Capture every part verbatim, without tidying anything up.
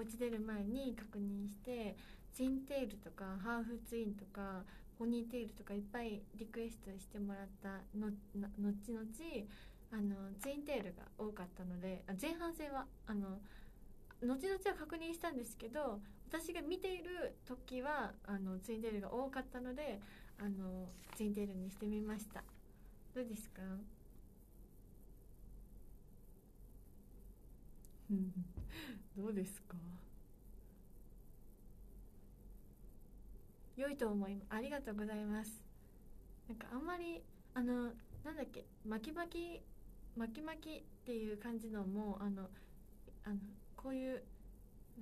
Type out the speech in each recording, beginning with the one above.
家出る前に確認して、ツインテールとかハーフツインとかポニーテールとかいっぱいリクエストしてもらったのの後々あのツインテールが多かったので、あ前半戦はあの後々は確認したんですけど、私が見ている時はあのツインテールが多かったので、あのツインテールにしてみました。どうですか？どうですか？良いと思います。ありがとうございます。なんかあんまりあのなんだっけ、巻き巻き巻き巻きっていう感じのもあのあのこういう、うん、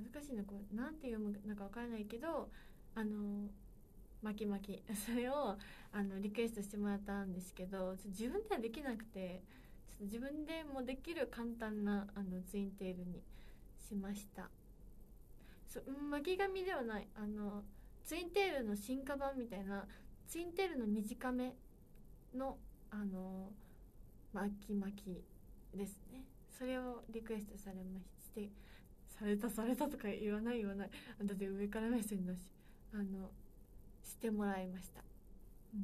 難しいの、こうなんて読むのかわからないけど、あの巻き巻きそれをあのリクエストしてもらったんですけど、自分ではできなくて、ちょっと自分でもできる簡単なあのツインテールにしました。そう、巻き髪ではない、あのツインテールの進化版みたいな、ツインテールの短めのあの巻き巻きですね。それをリクエストされましてされたされたとか言わない言わない、だって上から目線だし、あのしてもらいました。うん、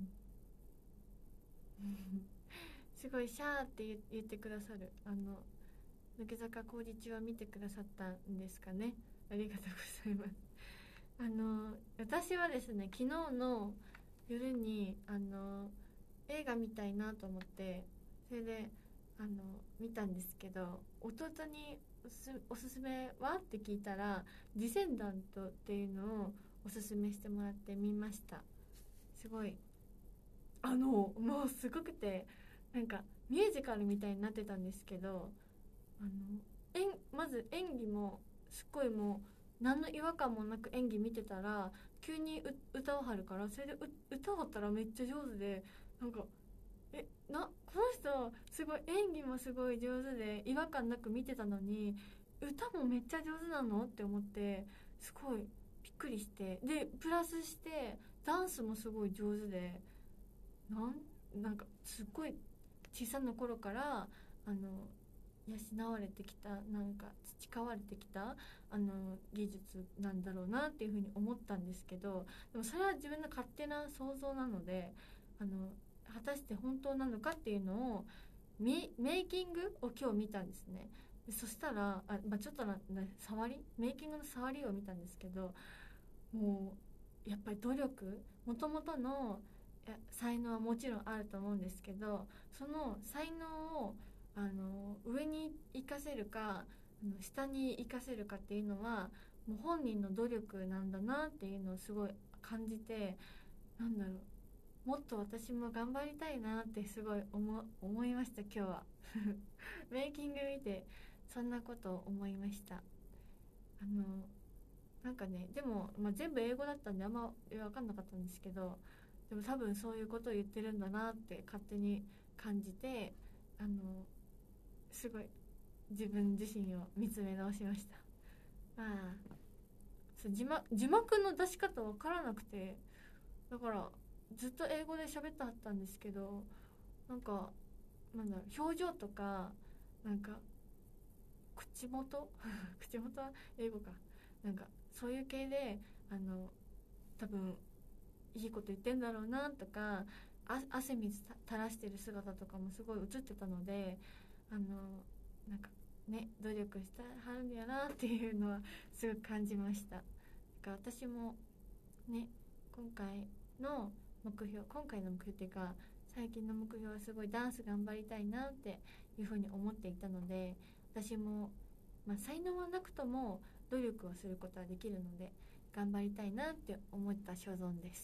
すごいシャーって言ってくださる、あの乃木坂工事中は見てくださったんですかね。ありがとうございます。あの私はですね、昨日の夜にあの映画見たいなと思って、それであの見たんですけど、弟におすおすすめはって聞いたらディセンダントっていうのをおすすめしてもらって見ました。すごいあのもうすごくて、なんかミュージカルみたいになってたんですけど、あの演まず演技もすっごい、もう何の違和感もなく演技見てたら急に歌を張るから、それで歌を張ったらめっちゃ上手で、なんかえなこの人すごい演技もすごい上手で違和感なく見てたのに歌もめっちゃ上手なのって思って、すごいびっくりして、でプラスしてダンスもすごい上手で、なんなんかすっごい小さな頃からあの養われてきた、なんか培われてきたあの技術なんだろうなっていうふうに思ったんですけど、でもそれは自分の勝手な想像なので、あの果たして本当なのかっていうのをメイキングを今日見たんですね。でそしたらあ、まあ、ちょっとな触りメイキングの触りを見たんですけど、もうやっぱり努力、もともとの才能はもちろんあると思うんですけど、その才能をあの上に活かせるか下に活かせるかっていうのはもう本人の努力なんだなっていうのをすごい感じて、なんだろう、もっと私も頑張りたいなってすごい 思, 思いました今日は。メイキング見てそんなことを思いました。あのなんかね、でも、まあ、全部英語だったんであんま分かんなかったんですけど、でも多分そういうことを言ってるんだなって勝手に感じて、あのすごい自分自身を見つめ直しました。まあそう字幕、字幕の出し方分からなくて、だからずっと英語で喋ってはったんですけど、なんかなんだろう、表情とかなんか口元口元は英語か、なんかそういう系であの多分いいこと言ってんだろうなとか、あ汗水垂らしてる姿とかもすごい映ってたので、あのなんかね努力してはるんやなっていうのはすごく感じました。だから私もね、今回の目標今回の目標っていうか最近の目標はすごいダンス頑張りたいなっていうふうに思っていたので、私も、まあ、才能はなくとも努力をすることはできるので頑張りたいなって思った所存です。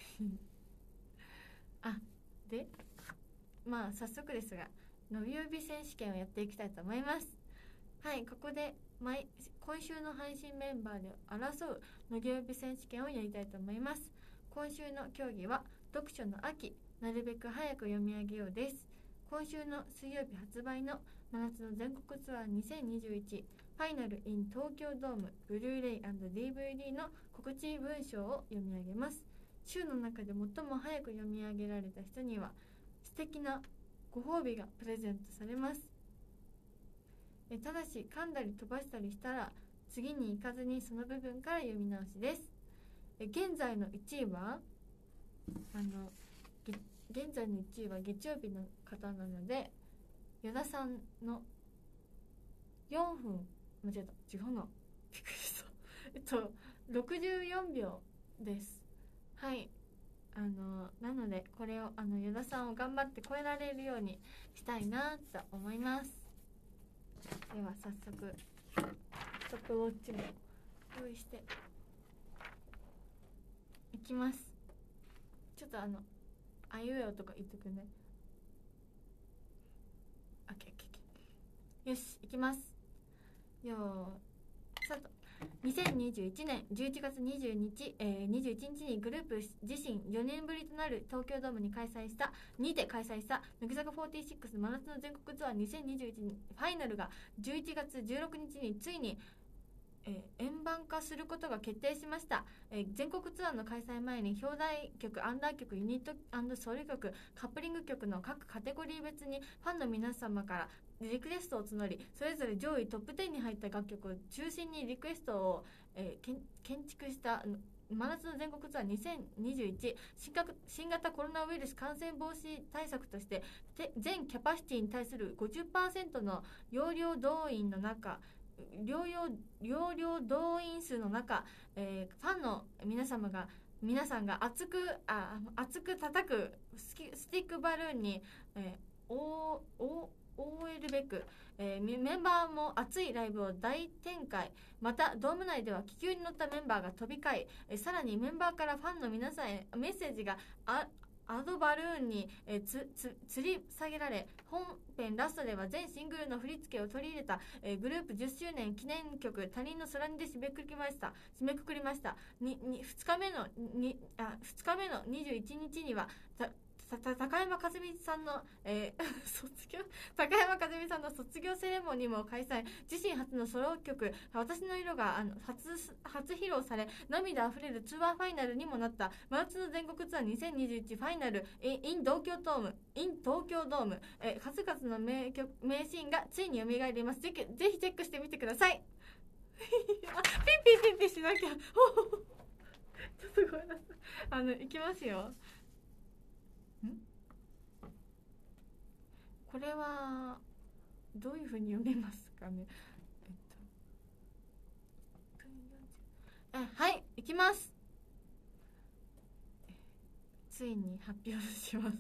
あ、でまあ早速ですが伸び指選手権をやっていきたいと思います。はい、ここで毎今週の配信メンバーで争う伸び指選手権をやりたいと思います。今週の競技は読書の秋、なるべく早く読み上げようです。今週の水曜日発売の真夏の全国ツアーにせんにじゅういちファイナル in 東京ドームブルーレイ &ディーブイディー の告知文章を読み上げます。週の中で最も早く読み上げられた人には素敵なご褒美がプレゼントされます。えただし噛んだり飛ばしたりしたら次に行かずにその部分から読み直しです。え現在のいちいはあの現在のいちいは月曜日の方なので、与田さんのよんぷん、間違えた、違うな、びっくりしたえっとろくじゅうよんびょうです。はい、あのなのでこれをあの与田さんを頑張って超えられるようにしたいなと思います。では早速ストップウォッチも用意していきます。ちょっとあのあいうえおとか言っとくね。オッケーオッケーオッケー、よし、いきます。よースタート。にせんにじゅういちねんじゅういちがつにじゅうにち、えー、にじゅういちにちにグループ自身よねんぶりとなる東京ドームに開催したにて開催した乃木坂フォーティーシックス真夏の全国ツアーにせんにじゅういちファイナルがじゅういちがつじゅうろくにちについに、えー、円盤化することが決定しました。えー、全国ツアーの開催前に表題曲、アンダー曲、ユニット&ソロ曲、カップリング曲の各カテゴリー別にファンの皆様からリクエストを募り、それぞれ上位トップじゅうに入った楽曲を中心にリクエストを、えー、建築した真夏の全国ツアーにせんにじゅういち、新型コロナウイルス感染防止対策として全キャパシティに対する ごじゅっパーセント の容量動員の中容量容量動員数の中、えー、ファンの皆様が皆さんが熱くあ熱く叩くスティックバルーンに、えー、おお覆えるべく、えー、メンバーも熱いライブを大展開。またドーム内では気球に乗ったメンバーが飛び交い、えー、さらにメンバーからファンの皆さんへメッセージがあアドバルーンに、えー、つつ吊り下げられ、本編ラストでは全シングルの振り付けを取り入れた、えー、グループじゅっしゅうねん記念曲他人の空にで締めくくりました締めくくりましたににふつかめのにあふつかめのにじゅういちにちには高山和美さんの、えー、卒業高山和美さんの卒業セレモニーも開催。自身初のソロ曲私の色があの 初, 初披露され、涙あふれるツアーファイナルにもなった真夏の全国ツアーにせんにじゅういちファイナル in 東京ドーム in 東京ドーム、えー、数々の名曲名シーンがついに蘇ります。ぜひぜひチェックしてみてくださいあ、ピンピンピンピンしなきゃちょっとごめんなさい。あのいきますよ。んこれはどういう風に読めますかね。えっとあ、はい、いきます。ついに発表します。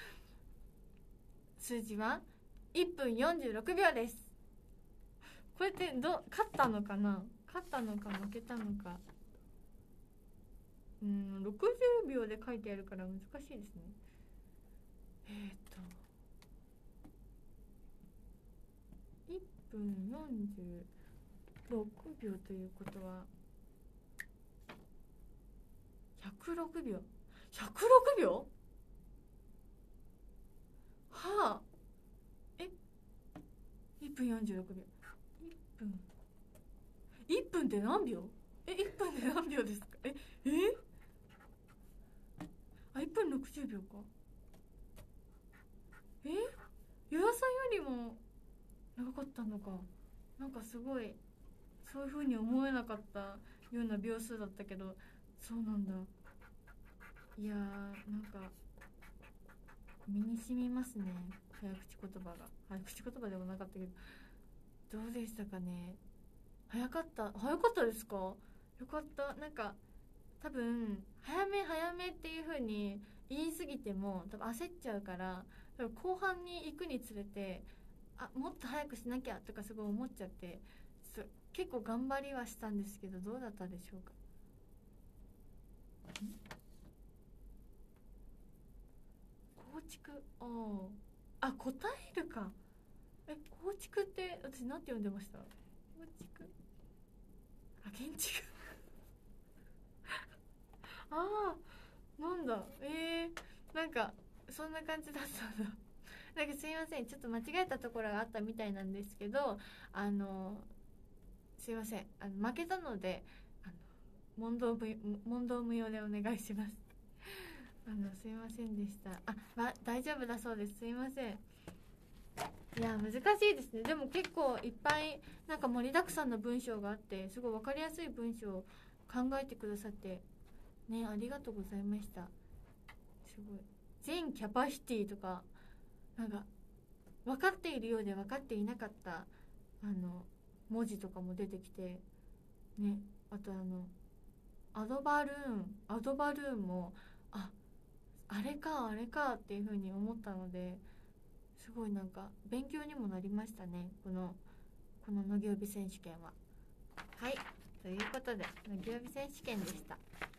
数字はいっぷんよんじゅうろくびょうです。これってど勝ったのかな、勝ったのか負けたのか。うん、ろくじゅうびょうで書いてあるから難しいですね。えー、っといっぷんよんじゅうろくびょうということはひゃくろくびょうひゃくろくびょうはあ。えいっぷんよんじゅうろくびょういっぷんいっぷんって何秒えいっぷんって何秒ですか。ええあいっぷんろくじゅうびょうか。え与田さんよりも長かったのか。なんかすごいそういう風に思えなかったような秒数だったけど、そうなんだ。いやー、なんか身に染みますね、早口言葉が。早口言葉でもなかったけど、どうでしたかね。早かった早かったですか。よかった。なんか多分早め早めっていう風に言い過ぎても多分焦っちゃうから、多分後半に行くにつれてあもっと早くしなきゃとかすごい思っちゃって、結構頑張りはしたんですけど、どうだったでしょうか。構築、ああ答えるか。え構築って私なんて読んでました。構築あ建築ああなんだ。えー、なんかそんな感じだったんだなんかすいません、ちょっと間違えたところがあったみたいなんですけど、あのすいません、あの負けたのであの問答無問答無用でお願いしますあのすいませんでした。あ、ま、大丈夫だそうです。すいません。 いや難しいですね。でも結構いっぱいなんか盛りだくさんの文章があって、すごい分かりやすい文章を考えてくださってね、ありがとうございました。すごい全キャパシティとか、なんか分かっているようで分かっていなかったあの文字とかも出てきてね。あとあのアドバルーンアドバルーンも、ああれかあれかっていう風に思ったので、すごいなんか勉強にもなりましたね、このこの乃木帯選手権は。はい、ということで乃木帯選手権でした。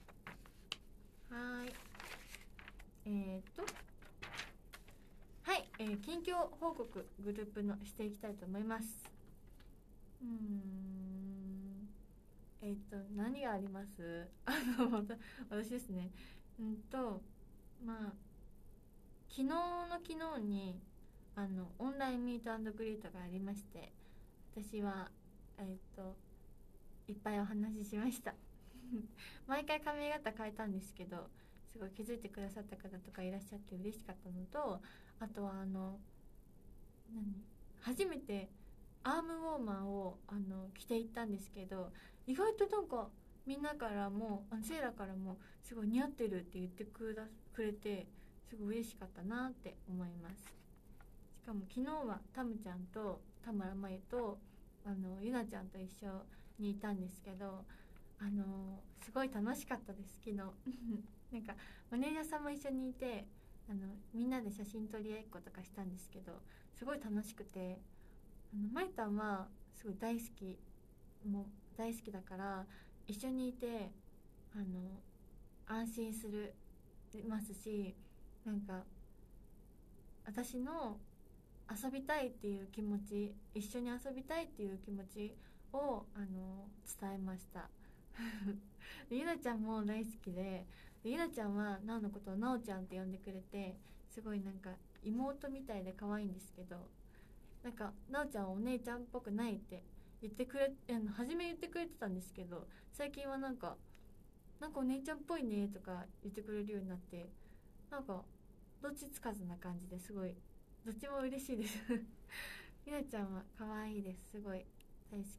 はい、えー、っとはい、えー、近況報告グループのしていきたいと思います。うーんえー、っと何があります？あの私ですね。うんとまあ昨日の昨日にあのオンラインミート&グリートがありまして、私はえー、っといっぱいお話ししました毎回髪型変えたんですけど、すごい気づいてくださった方とかいらっしゃって嬉しかったのと、あとはあの何初めてアームウォーマーをあの着ていったんですけど、意外となんかみんなからもあのセイラからもすごい似合ってるって言ってくだくれて、すごい嬉しかったなって思います。しかも昨日はタムちゃんと田村真由とあのゆなちゃんと一緒にいたんですけど、あのすごい楽しかったです昨日なんかマネージャーさんも一緒にいて、あのみんなで写真撮り合いっことかしたんですけど、すごい楽しくて、あのまゆたんはすごい大好き、もう大好きだから一緒にいてあの安心するますし、なんか私の遊びたいっていう気持ち、一緒に遊びたいっていう気持ちをあの伝えましたゆなちゃんも大好きで、ゆなちゃんはなおのことをなおちゃんって呼んでくれて、すごいなんか妹みたいで可愛いんですけど、なんかなおちゃんはお姉ちゃんっぽくないって言ってくれ、あの初め言ってくれてたんですけど、最近はなんかなんかお姉ちゃんっぽいねとか言ってくれるようになって、なんかどっちつかずな感じですごいどっちも嬉しいですゆなちゃんは可愛いです、すごい大好き、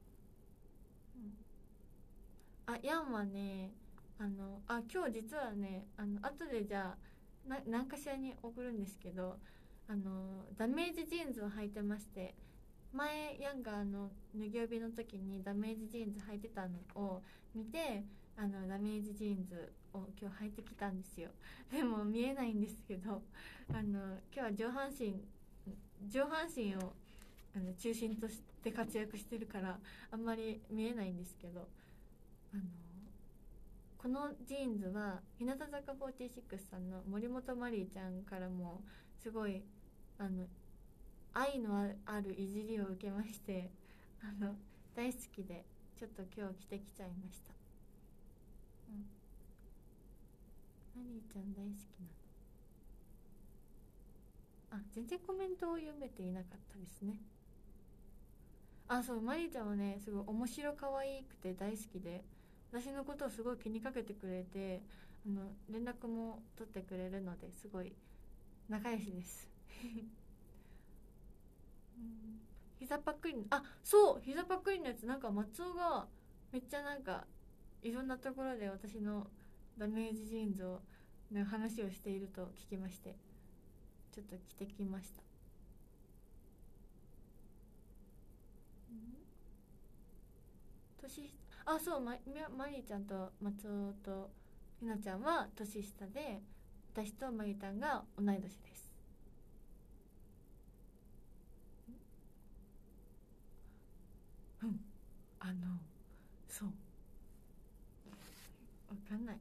うん、あヤンはね、あのあ今日実はね、あの後でじゃあな何かしらに送るんですけど、あのダメージジーンズを履いてまして、前ヤンがあの脱ぎ帯の時にダメージジーンズ履いてたのを見て、あのダメージジーンズを今日履いてきたんですよ。でも見えないんですけど、あの今日は上半身上半身をあの中心として活躍してるからあんまり見えないんですけど、あのこのジーンズは日向坂フォーティーシックスさんの森本マリーちゃんからもすごいあの愛のあるいじりを受けまして、あの大好きでちょっと今日着てきちゃいました。うん、マリーちゃん大好きなの。あ、全然コメントを読めていなかったですね。あ、そう、マリーちゃんはねすごい面白可愛くて大好きで、私のことをすごい気にかけてくれて、あの連絡も取ってくれるのですごい仲良しですうん、膝パックリン、あ、そう膝パックリンのやつ、なんか松尾がめっちゃなんかいろんなところで私のダメージジーンズをの話をしていると聞きまして、ちょっと着てきました。年あそう、ま、マリーちゃんと松尾とひなちゃんは年下で、私とマリーたんが同い年です。うんあのそうわかんない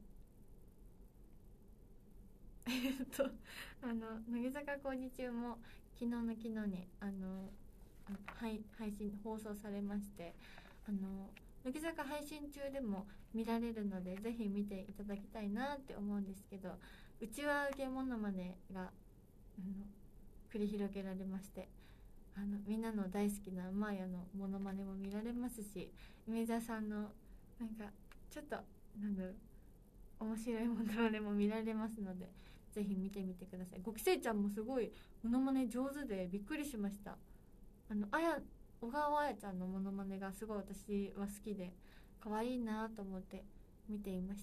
えっとあの乃木坂工事中も昨日の昨日にあの配配信放送されまして、あの乃木坂配信中でも見られるのでぜひ見ていただきたいなって思うんですけど、うちわ受けモノマネがあの繰り広げられまして、あのみんなの大好きなマーヤのモノマネも見られますし、梅澤さんのなんかちょっとなんだろう面白いモノマネも見られますので、 ぜひ見てみてください。ごきせいちゃんもすごいモノマネ上手でびっくりしました。あのあや小川彩ちゃんのモノマネがすごい私は好きで可愛いなと思って見ていました。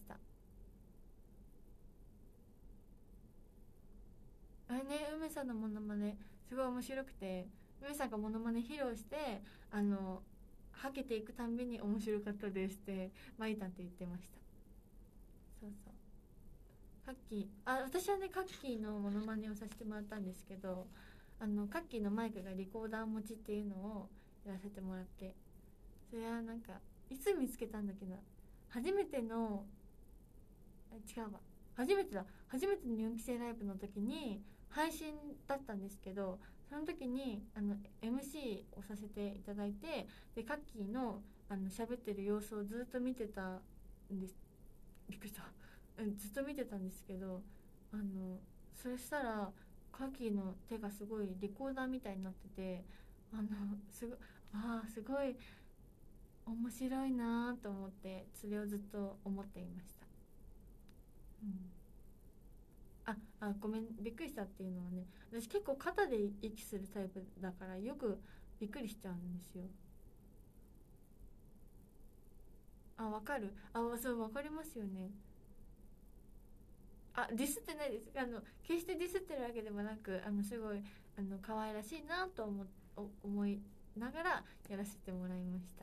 あれね、梅さんのモノマネすごい面白くて、梅さんがモノマネ披露してあのはけていくたんびに面白かったですってマイタンって言ってました。そうそう、カッキー、あ、私はねカッキーのモノマネをさせてもらったんですけど、あのカッキーのマイクがリコーダー持ちっていうのをやらせてもらって、それはなんかいつ見つけたんだっけな、初めての違うわ初めてだ初めてのよんきせいライブの時に配信だったんですけど、その時にあの エムシー をさせていただいて、でカッキーのあの喋ってる様子をずっと見てたんです。びっくりした。ずっと見てたんですけど、あのそれしたらカッキーの手がすごいリコーダーみたいになってて、あのすごあーすごい面白いなと思って、それをずっと思っていました。うん、ああごめん、びっくりしたっていうのはね、私結構肩で息するタイプだからよくびっくりしちゃうんですよ。あ、わかる。あ、そうわかりますよね。あ、ディスってないです。あの決してディスってるわけでもなく、あのすごいあの可愛らしいなと思思いながらやらせてもらいました。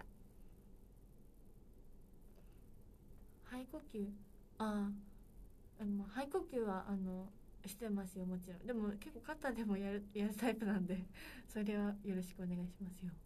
肺呼吸、ああの肺呼吸はあのしてますよ、もちろん。でも結構肩でもやるやるタイプなんでそれはよろしくお願いしますよ。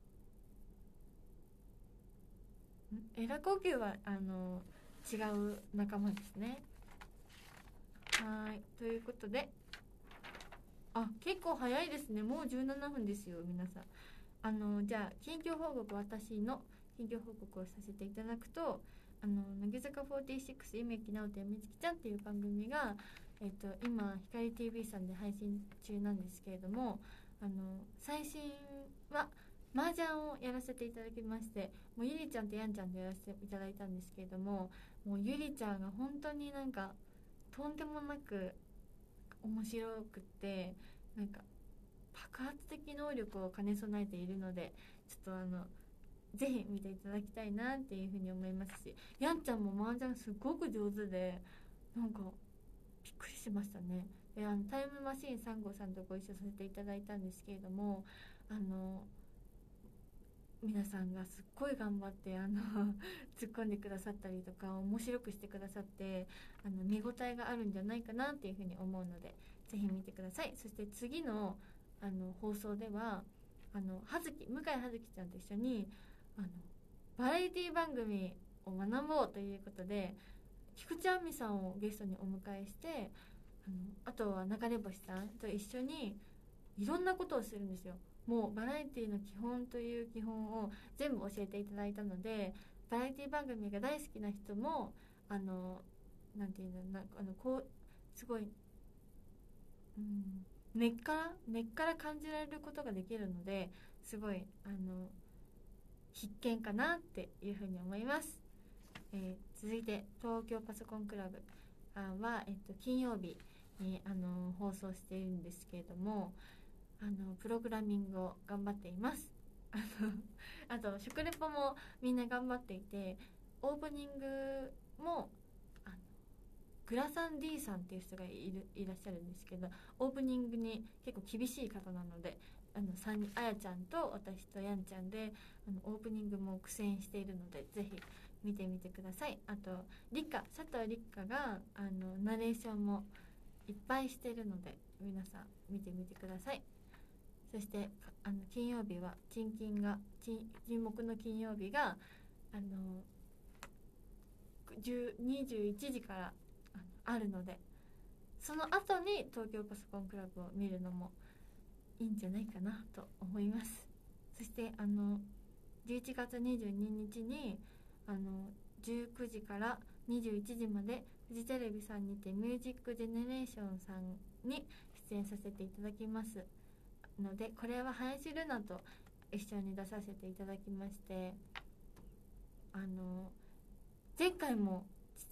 んエラ呼吸はあの違う仲間ですね。はい、ということで、あ、結構早いですね。もうじゅうななふんですよ、皆さん。あのじゃあ近況報告、私の近況報告をさせていただくと、あの乃木坂フォーティーシックス夢木直人やみつきちゃんっていう番組が、えっと、今光 ティーブイ さんで配信中なんですけれども、あの最新は麻雀をやらせていただきまして、もうゆりちゃんとやんちゃんとやらせていただいたんですけれども、もうゆりちゃんが本当になんかとんでもなく面白くって、なんか爆発的能力を兼ね備えているので、ちょっとあのぜひ見ていただきたいなっていうふうに思いますし、やんちゃんも麻雀すごく上手で、なんかびっくりしましたね。で、あのタイムマシーンさん号さんとご一緒させていただいたんですけれども、あの皆さんがすっごい頑張ってあの突っ込んでくださったりとか面白くしてくださって、あの見応えがあるんじゃないかなっていうふうに思うので、ぜひ見てください。そして次のあの放送では、あの葉月向井葉月ちゃんと一緒にあのバラエティ番組を学ぼうということで、菊池亜美さんをゲストにお迎えして、あのあとは流れ星さんと一緒にいろんなことをするんですよ。もうバラエティの基本という基本を全部教えていただいたので、バラエティ番組が大好きな人もあのなんていうのなあのこうすごい、うん、根っから根っから感じられることができるので、すごいあの必見かなっていうふうに思います。えー、続いて東京パソコンクラブは、えっと、金曜日にあの放送しているんですけれども、あのプログラミングを頑張っています。あのあと食レポもみんな頑張っていて、オープニングもあのグラサン D さんっていう人がいるいらっしゃるんですけど、オープニングに結構厳しい方なので、あのさんにん、あやちゃんと私とやんちゃんであのオープニングも苦戦しているので、ぜひ見てみてください。あとリカ佐藤リカがあのナレーションもいっぱいしているので、皆さん見てみてください。そしてあの金曜日は沈金が沈黙の金曜日があのにじゅういちじからあるので、その後に東京パソコンクラブを見るのもいいんじゃないかなと思います。そしてあのじゅういちがつにじゅうににちにあのじゅうくじからにじゅういちじまでフジテレビさんにてミュージックジェネレーションさんに出演させていただきますので、これは林瑠奈と一緒に出させていただきまして、あの前回も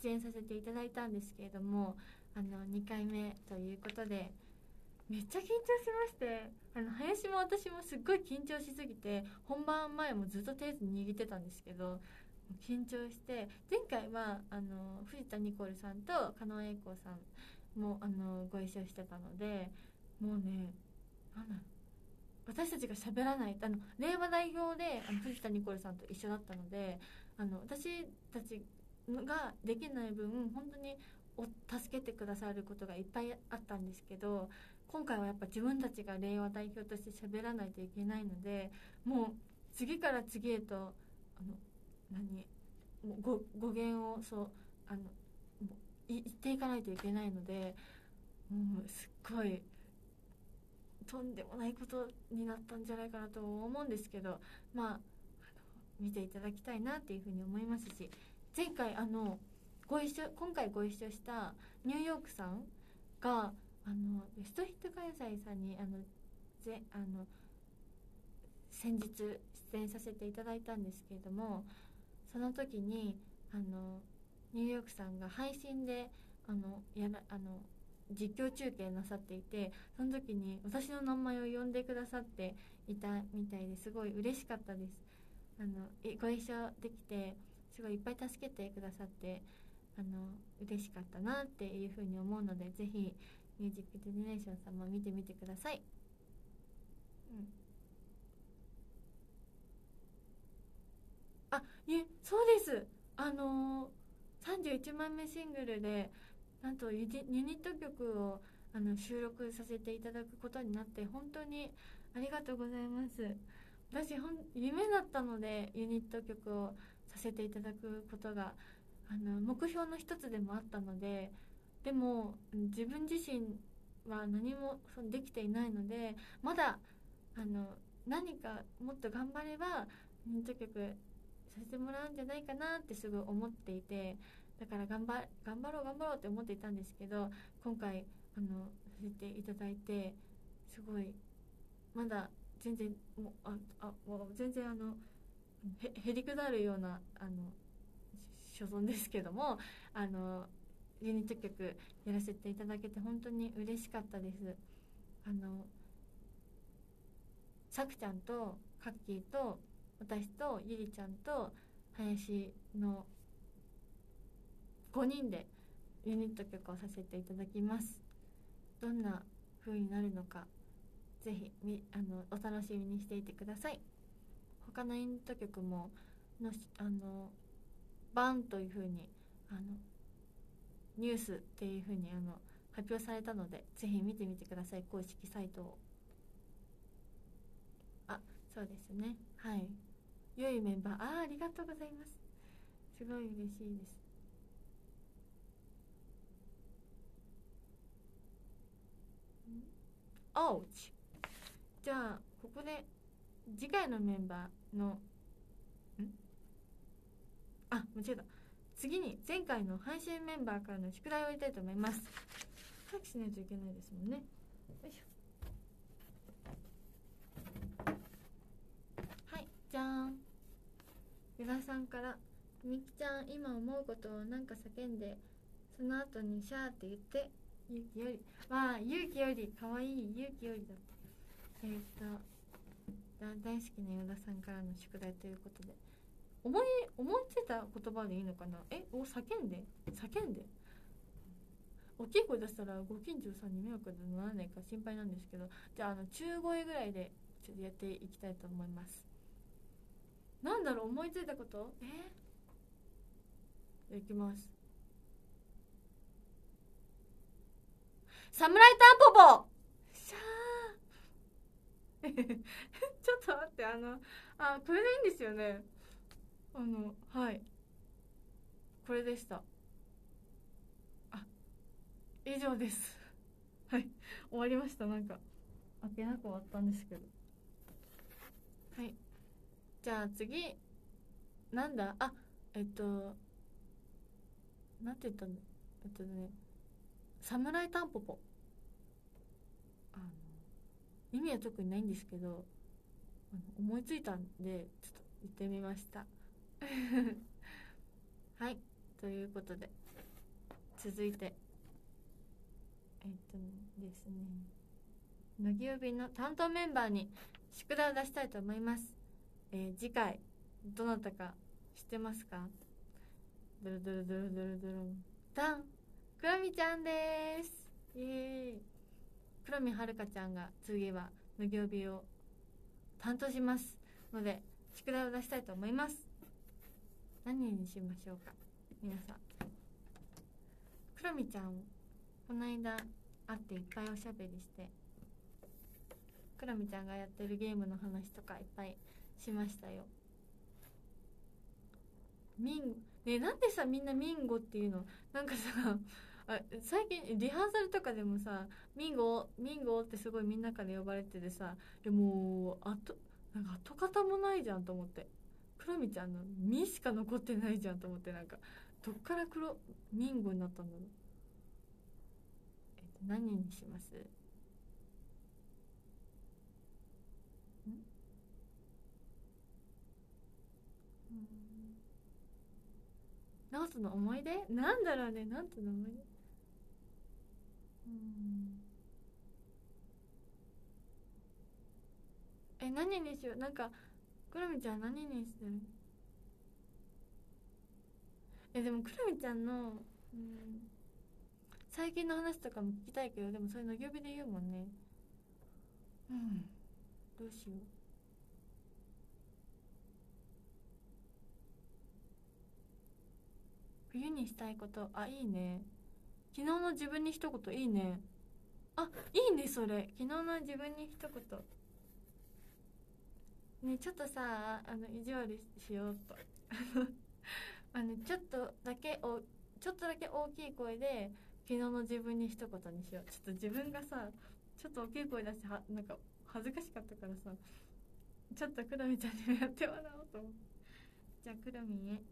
出演させていただいたんですけれども、あのにかいめということでめっちゃ緊張しまして、あの林も私もすっごい緊張しすぎて本番前もずっと手握ってたんですけど、緊張して、前回はあの藤田ニコルさんと狩野英孝さんもあのご一緒してたので、もうね、なんだ私たちが喋らない、あの令和代表であの藤田ニコルさんと一緒だったので、あの私たちができない分本当にお助けてくださることがいっぱいあったんですけど、今回はやっぱ自分たちが令和代表として喋らないといけないので、もう次から次へとあの何もう語語源をそうあのもう言っていかないといけないので、もうすっごいとんでもないことになったんじゃないかなと思うんですけど、まあ、あの見ていただきたいなっていうふうに思いますし、前回あのご一緒今回ご一緒したニューヨークさんがあのベストヒット開催さんにあのぜあの先日出演させていただいたんですけれども、その時にあのニューヨークさんが配信であのやらあの実況中継なさっていて、その時に私の名前を呼んでくださっていたみたいですごい嬉しかったです。あのご一緒できてすごいいっぱい助けてくださってあの嬉しかったなっていうふうに思うので、ぜひミュージックジェネレーションさんも見てみてください。うん、あ、いえ、そうです。あのー、さんじゅういちまいめシングルでなんとユニユニット曲をあの収録させていただくことになって本当にありがとうございます。私ほん夢だったのでユニット曲をさせていただくことがあの目標の一つでもあったので、でも自分自身は何もそのできていないので、まだあの何かもっと頑張ればユニット曲させてもらうんじゃないかなってすごい思っていて、だから頑張頑張ろう頑張ろうって思っていたんですけど、今回あのさせていただいてすごいまだ全然もうああもう全然あのへへりくだるようなあの所存ですけども、あのユニット曲やらせていただけて本当に嬉しかったです。あのさくちゃんとカッキーと私とゆりちゃんと林のごにんでユニット曲をさせていただきます。どんな風になるのかぜひみあのお楽しみにしていてください。他のユニット曲ものあのバーンという風にあのニュースっていう風にあの発表されたので、ぜひ見てみてください、公式サイトを。あ、そうですね、はい、良いメンバー、あ、ありがとうございます。すごい嬉しいです。おうちじゃあここで次回のメンバーのんあ間違えた、次に前回の配信メンバーからの宿題を言いたいと思います。早くしないといけないですもんね。よいしょ。はい、じゃーん。ゆらさんから、みきちゃん今思うことをなんか叫んで、その後にシャーって言って、ゆうきより、わあ、ゆうきよりかわいい、ゆうきよりだって。えー、っと大好きな与田さんからの宿題ということで、思い思いついた言葉でいいのかな。えお叫んで叫んで大きい声出したらご近所さんに迷惑にならないか心配なんですけど、じゃあ、あの中声ぐらいでちょっとやっていきたいと思います。なんだろう、思いついたこと、えー、いきます。サムライタンポポシャーちょっと待って、あのあこれでいいんですよね。あのはいこれでした。あ、以上ですはい終わりました。なんかあっけなく終わったんですけど、はい、じゃあ次なんだ、あえっとなんて言ったの、えっとねサムライタンポポ、あの意味は特にないんですけど、あの思いついたんでちょっと言ってみましたはい、ということで続いてえっとですね乃木曜日の担当メンバーに宿題を出したいと思います。えー、次回どなたか知ってますか？ドロドロドロドロドロダンクロミちゃんです。イエーイ。黒見はるかちゃんが次は乃木曜日を担当しますので宿題を出したいと思います。何にしましょうか皆さん。黒見ちゃんこの間会っていっぱいおしゃべりして、黒見ちゃんがやってるゲームの話とかいっぱいしましたよ。ミンね、なんでさみんなミンゴっていうの？なんかさあ最近リハーサルとかでもさミンゴミンゴってすごいみんなから呼ばれててさ、いやもうあとなんか跡形もないじゃんと思って、黒見ちゃんのミしか残ってないじゃんと思って、なんかどっから黒ミンゴになったんだろう。えっと何にします？んナオトの思い出なんだろうね。ナオトの思い出うんえ何にしよう。なんか黒見ちゃん何にしてる？えでも黒見ちゃんの、うん、最近の話とかも聞きたいけど、でもそういうの呼びで言うもんね。うんどうしよう。冬にしたいこと、あいいね。昨日の自分に一言いいね。あいいねそれ。昨日の自分に一言ね。ちょっとさあの意地悪しようとあのちょっとだけおちょっとだけ大きい声で昨日の自分に一言にしよう。ちょっと自分がさちょっと大きい声出してはなんか恥ずかしかったからさ、ちょっとクロミちゃんにもやってもらおうと思って。じゃあクロミへ、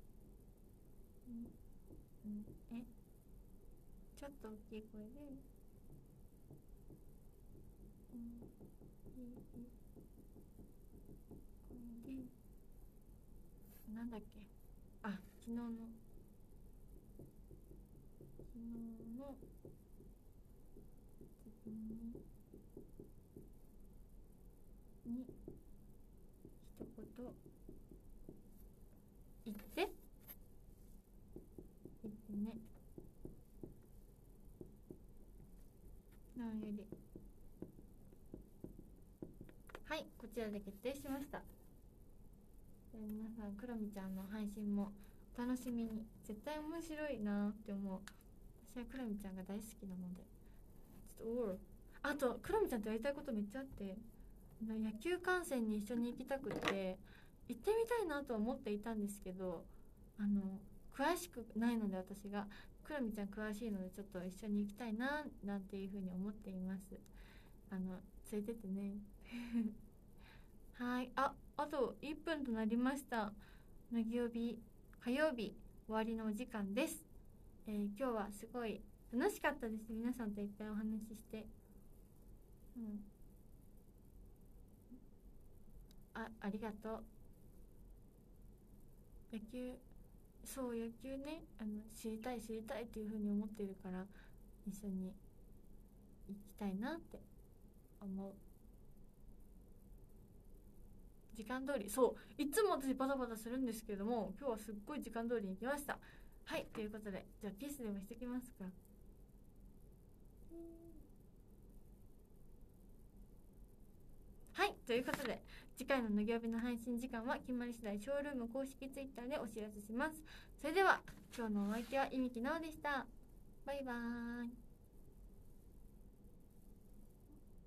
うん、えちょっと大きい声で、うん、いい声でなんだっけ、あ昨日の昨日の自分にに一言言って言ってね。なんよりはいこちらで決定しました。皆さんクロミちゃんの配信もお楽しみに。絶対面白いなって思う。私はクロミちゃんが大好きなのでちょっとおおあとクロミちゃんとやりたいことめっちゃあって、野球観戦に一緒に行きたくって行ってみたいなとは思っていたんですけど、あの詳しくないので私が、クロミちゃん詳しいのでちょっと一緒に行きたいななんていうふうに思っています。あの連れてってねはいああといっぷんとなりました。乃木曜日火曜日終わりのお時間です。えー、今日はすごい楽しかったです。皆さんといっぱいお話しして、うん、あありがとう。野球そう野球ね、あの知りたい知りたいっていう風に思ってるから一緒に行きたいなって思う。時間通り、そういつも私バタバタするんですけども今日はすっごい時間通りに行きました。はいということでじゃあピースでもしてきますか。はいということで次回の乃木曜日の配信時間は決まり次第ショールーム公式ツイッターでお知らせします。それでは今日のお相手は伊吹奈緒でした。バイバーイ。